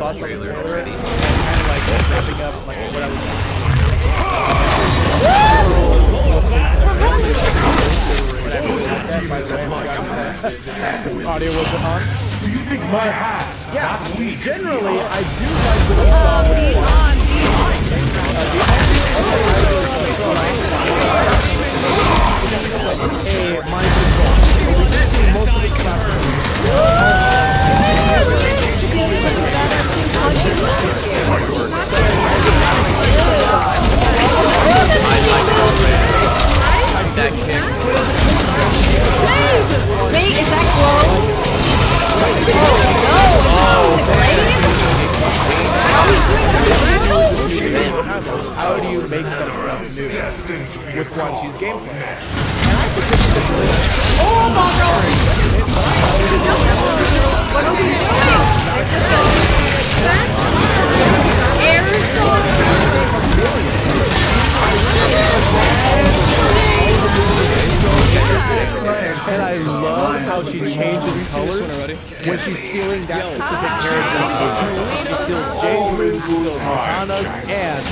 saw the trailer already. Kind of like wrapping up like what I was audio wasn't on. Do you think my hat? Yeah, generally I do like what you saw with a mind control. We did see most of his That kick. Wait, is that close? How do you make some stuff new with Quan Chi's gameplay? Oh, Bongo! What are we And I love how she changes colors when she's stealing that specific character's moves. She steals Jane's moves, she steals Katana's, and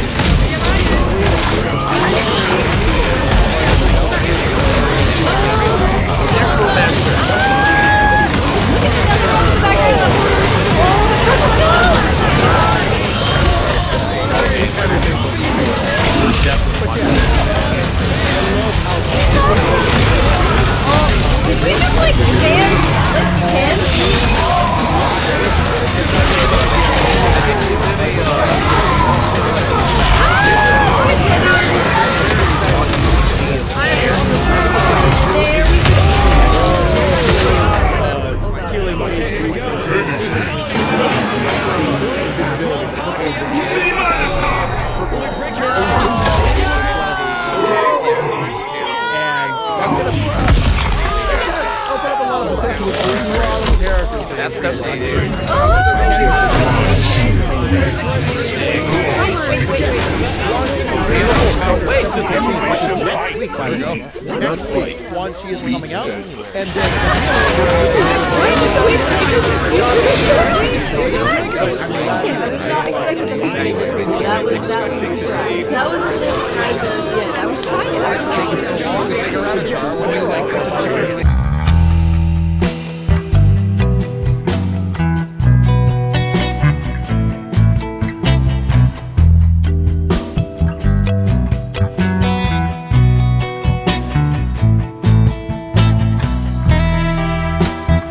did we just like stand like 10. That's definitely Next week, Quan Chi is coming out, and then that was really nice. Yeah, that was fine.